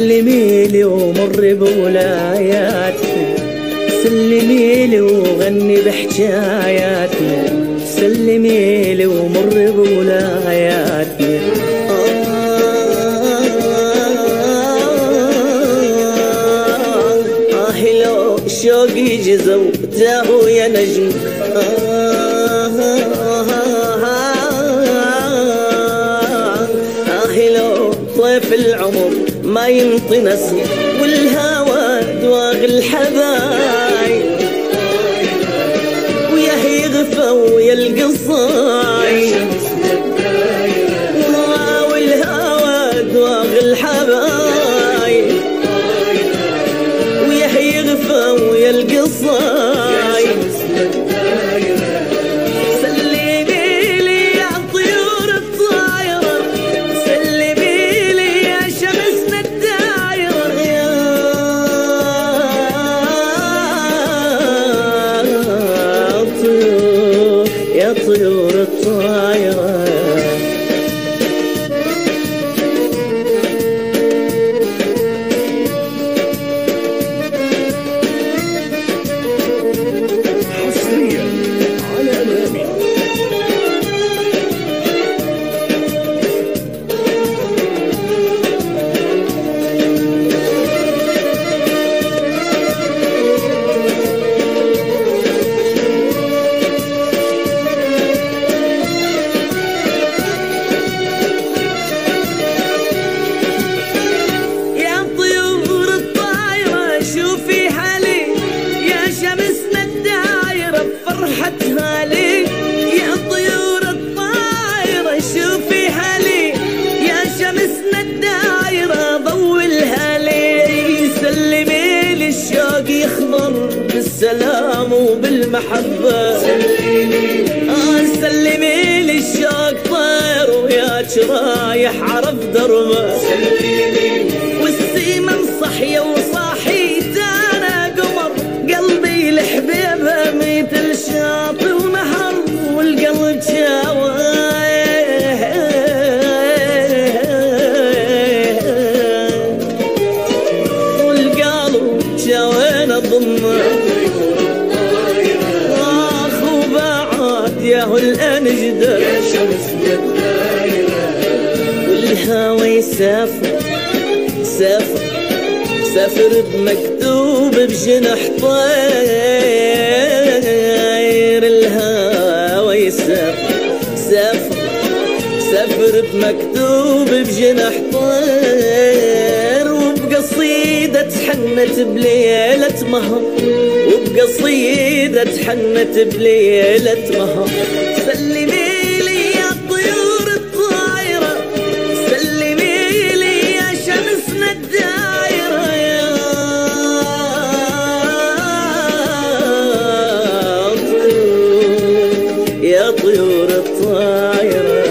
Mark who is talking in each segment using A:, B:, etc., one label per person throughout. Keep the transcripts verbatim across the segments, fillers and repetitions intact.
A: سلمي لي ومر بولاياتنا، سلمي لي وغني بحجاياتنا، سلمي لي ومر بولاياتنا. آه لو شوقي جزوته يا نجم، طيف العمر ما ينطي نسم، والهوى دواغ الحبايب، وياه يغفى ويا القصايب، والهوى دواغ الحبايب، وياه يغفى ويا القصايب. يا طيور الطايرة
B: حصريا على أمامي.
A: فرحتها لي يا طيور الطايرة، شوفي حالي يا شمسنا الدايرة، ضوّلها لي، سلمي لي الشوق يخضر بالسلام وبالمحبة، سلمي آه سلمي لي الشوق طير ويا رايح عرف دربه، سلمي والسيمة مصحية وصاحيت أنا قمر، قلبي لحبيبها مثل شاطئ ونهر، والقلب جاوى والقلب جاوينا ضمه، آخ وبعد ياهو الأنجدة، يا شمس الدايرة، والهوى يسافر سافر سافر بمكتوب بجنح طير، الهوى يسافر سافر سافر بمكتوب بجنح طير، وبقصيدة تحنت بليلة مهر، وبقصيدة تحنت بليلة مهر. سلمي لي يا طيور الطايرة، سلمي لي يا شمسنا الدايرة، يا طيور الطايرة.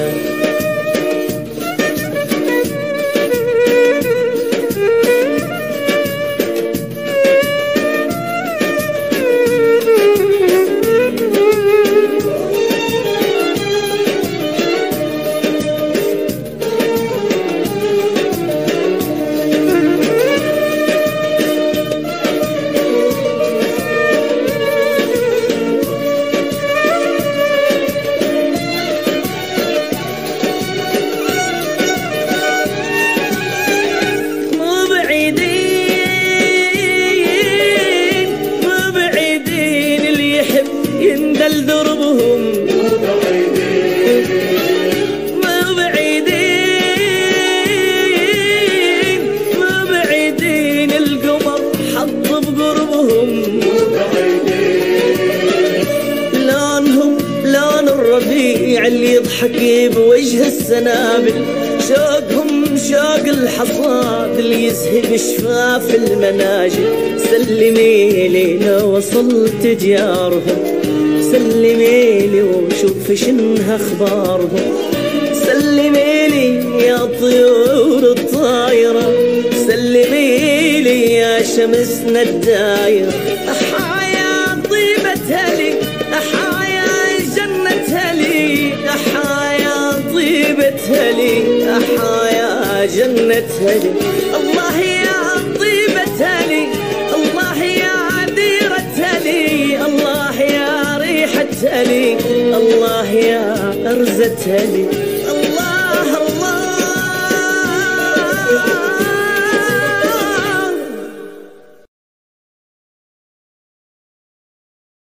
A: يندل دربهم مو بعيدين، مو بعيدين، مو بعيدين، القمر حط بقربهم مو بعيدين، لونهم لون الربيع اللي يضحك بوجه السنابل، شوقهم شوق الحصاد اللي يسهب شفاف المناجل. سلمي لي لو وصلت جارهم، سلمي لي وشوف شنها اخبارهم، سلمي لي يا طيور الطايرة، سلمي لي يا شمسنا الدايرة. أحايا طيبتها لي، أحايا جنتها لي، أحايا طيبتها لي، أحايا جنتها لي. الله أرزتها لي، الله يا أرزتها لي، الله الله.